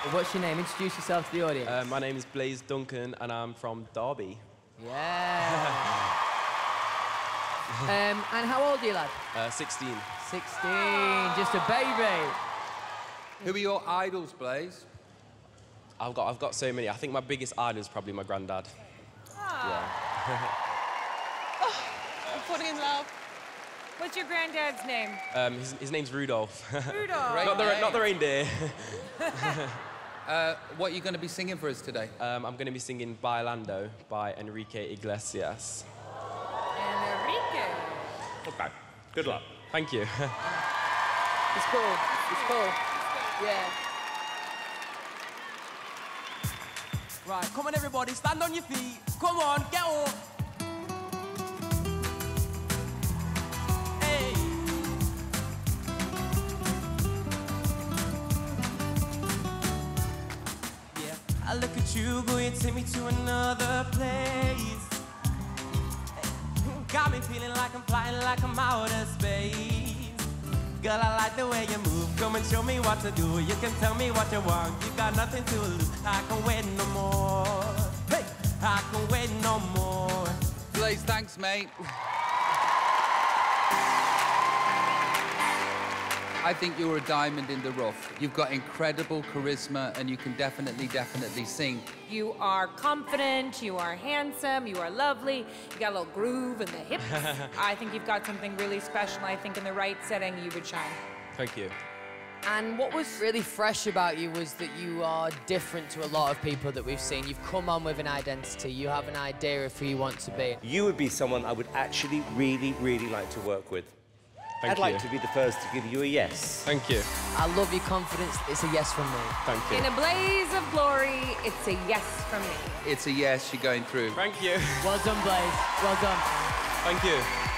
What's your name? Introduce yourself to the audience. My name is Blaise Duncan, and I'm from Derby. Yeah. And how old are you, lad? 16. 16, just a baby. Who are your idols, Blaise? I've got so many. I think my biggest idol is probably my granddad. Yeah. I'm falling in love. What's your granddad's name? His name's Rudolph. Rudolph. Not the reindeer. What are you going to be singing for us today? I'm going to be singing Bailando by Enrique Iglesias. Enrique. Okay. Good luck. Thank you. It's cool. It's cool. Yeah. Right, come on everybody, stand on your feet. Come on, get up. Hey. Yeah, I look at you, go and take me to another place. Got me feeling like I'm flying like I'm outer space. Girl, I like the way you move. Come and show me what to do. You can tell me what you want. You got nothing to lose. I can wait no more. Hey, I can wait no more. Blaise, thanks, mate. I think you're a diamond in the rough. You've got incredible charisma and you can definitely sing. You are confident, you are handsome, you are lovely, you got a little groove in the hips. I think you've got something really special. I think in the right setting, you would shine. Thank you. And what was really fresh about you was that you are different to a lot of people that we've seen. You've come on with an identity. You have an idea of who you want to be. You would be someone I would actually really like to work with. Thank you. I'd like to be the first to give you a yes. Thank you. I love your confidence. It's a yes from me. Thank you. In a blaze of glory, it's a yes from me. It's a yes, you're going through. Thank you. Well done, Blaise. Well done. Thank you.